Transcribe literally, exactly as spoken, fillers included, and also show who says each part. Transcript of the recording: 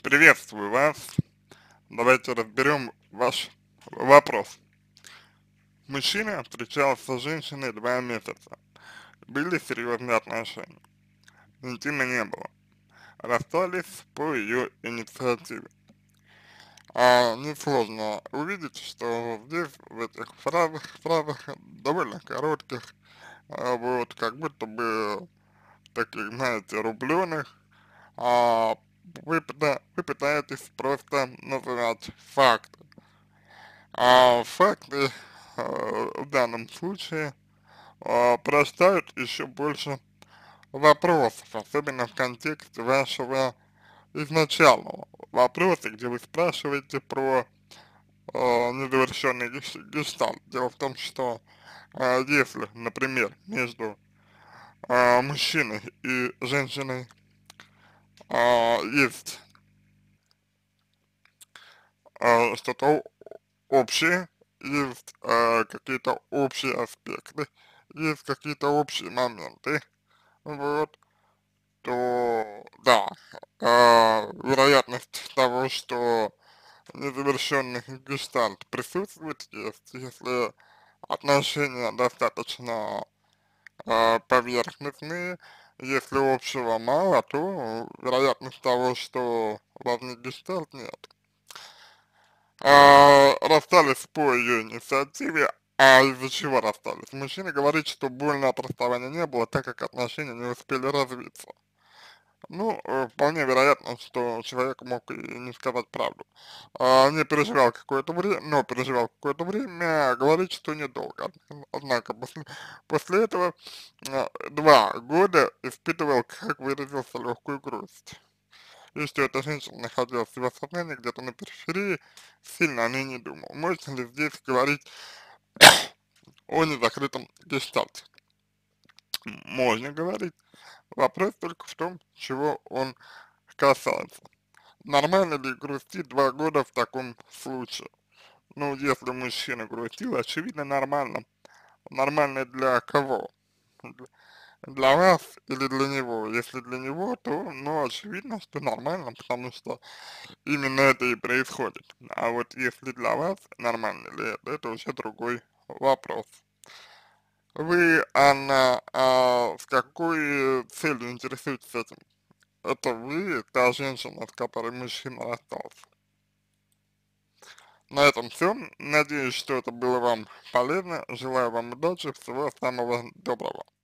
Speaker 1: Приветствую вас. Давайте разберем ваш вопрос. Мужчина встречался с женщиной два месяца. Были серьезные отношения. Интима не было. Расстались по ее инициативе. А несложно увидеть, что здесь, в этих фразах, фразах довольно коротких, а, вот, как будто бы таких, знаете, рубленых, а, вы, пыта- вы пытаетесь просто называть факты. А факты э, в данном случае э, порождают еще больше вопросов, особенно в контексте вашего изначального вопроса, где вы спрашиваете про э, незавершенный геш- гештальт. Дело в том, что э, если, например, между э, мужчиной и женщиной э, есть э, что-то общее, есть э, какие-то общие аспекты, есть какие-то общие моменты, вот, то да, э, вероятность того, что незавершенный гештальт присутствует, есть, если отношения достаточно э, поверхностные, если общего мало, то вероятность того, что возник гештальт, нет. А, расстались по ее инициативе, а из-за чего расстались? Мужчина говорит, что больно от расставания не было, так как отношения не успели развиться. Ну, э, вполне вероятно, что человек мог и не сказать правду. А, не переживал какое-то время, но переживал какое-то время, говорит, что недолго. Однако после, после этого а, два года испытывал, как выразился, легкую грусть. И что эта женщина находилась в его сознании где-то на периферии, сильно о ней не думал. Можно ли здесь говорить о незакрытом гештальте? Можно говорить. Вопрос только в том, чего он касается. Нормально ли грустить два года в таком случае? Ну, если мужчина грустил, очевидно, нормально. Нормально для кого? Для для вас или для него? Если для него, то, ну, очевидно, что нормально, потому что именно это и происходит. А вот если для вас нормально ли это, это уже другой вопрос. Вы, Анна, а, с какой целью интересуетесь этим? Это вы, та женщина, с которой мужчина расстался. На этом все. Надеюсь, что это было вам полезно. Желаю вам удачи, всего самого доброго.